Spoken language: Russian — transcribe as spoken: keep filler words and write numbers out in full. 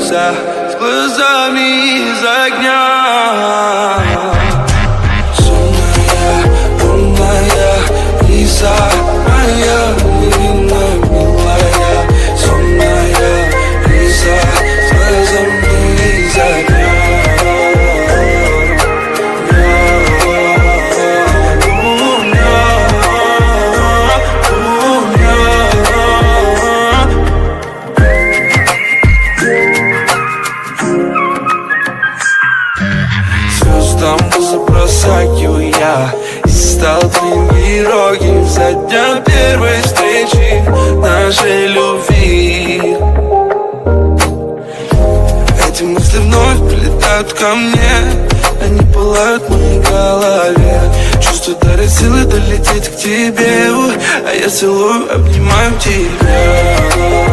глаза, с глазами из огня. Сонная, лунная Лиза, моя невинная, милая. Сонная Лиза, с глазами из огня. Забросаю я и стал тренировки за дня первой встречи нашей любви. Эти мысли вновь прилетают ко мне, они пылают в моей голове. Чувство дарит силы долететь к тебе, а я целую, обнимаю тебя.